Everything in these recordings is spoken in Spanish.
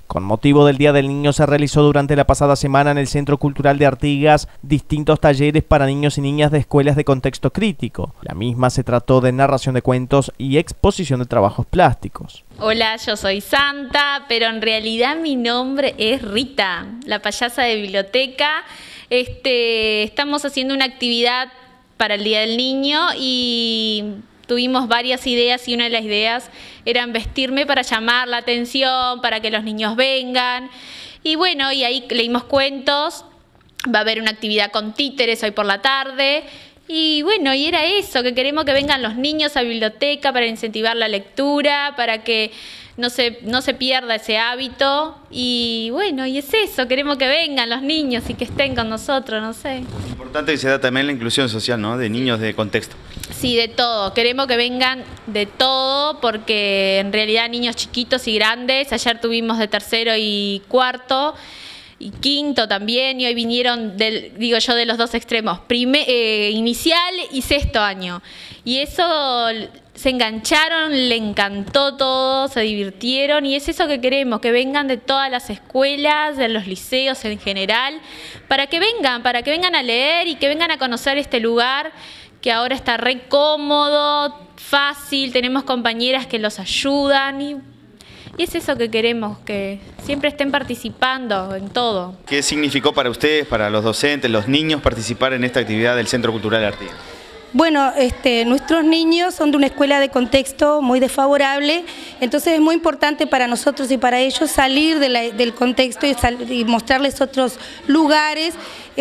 Con motivo del Día del Niño se realizó durante la pasada semana en el Centro Cultural de Artigas distintos talleres para niños y niñas de escuelas de contexto crítico. La misma se trató de narración de cuentos y exposición de trabajos plásticos. Hola, yo soy Santa, pero en realidad mi nombre es Rita, la payasa de biblioteca. Estamos haciendo una actividad para el Día del Niño y tuvimos varias ideas y una de las ideas era vestirme para llamar la atención, para que los niños vengan. Y bueno, y ahí leímos cuentos, va a haber una actividad con títeres hoy por la tarde. Y bueno, y era eso, que queremos que vengan los niños a biblioteca para incentivar la lectura, para que no se pierda ese hábito. Y bueno, y es eso, queremos que vengan los niños y que estén con nosotros, no sé. Importante que se da también la inclusión social, ¿no? De niños de contexto. Sí, de todo. Queremos que vengan de todo porque en realidad niños chiquitos y grandes, ayer tuvimos de tercero y cuarto, y quinto también, y hoy vinieron, de los dos extremos, inicial y sexto año. Y eso, se engancharon, le encantó todo, se divirtieron, y es eso que queremos, que vengan de todas las escuelas, de los liceos en general, para que vengan a leer y que vengan a conocer este lugar, que ahora está re cómodo, fácil, tenemos compañeras que los ayudan y es eso que queremos, que siempre estén participando en todo. ¿Qué significó para ustedes, para los docentes, los niños, participar en esta actividad del Centro Cultural de Artigas? Bueno, nuestros niños son de una escuela de contexto muy desfavorable, entonces es muy importante para nosotros y para ellos salir del contexto y mostrarles otros lugares.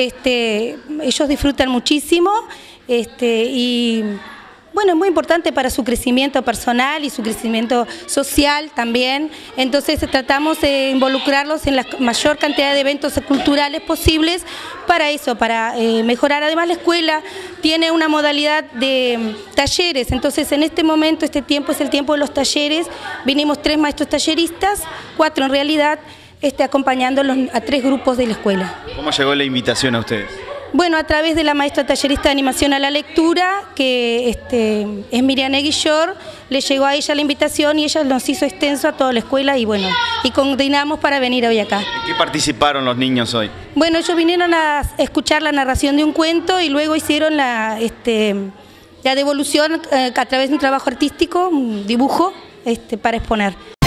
Ellos disfrutan muchísimo y bueno, es muy importante para su crecimiento personal y su crecimiento social también. Entonces tratamos de involucrarlos en la mayor cantidad de eventos culturales posibles para eso, para mejorar. Además la escuela tiene una modalidad de talleres, entonces en este momento, este tiempo es el tiempo de los talleres. Vinimos 3 maestros talleristas, 4 en realidad, acompañándolos a 3 grupos de la escuela. ¿Cómo llegó la invitación a ustedes? Bueno, a través de la maestra tallerista de animación a la lectura, que es Miriam Eguillor, le llegó a ella la invitación y ella nos hizo extenso a toda la escuela y bueno, y coordinamos para venir hoy acá. ¿En qué participaron los niños hoy? Bueno, ellos vinieron a escuchar la narración de un cuento y luego hicieron la devolución a través de un trabajo artístico, un dibujo, para exponer.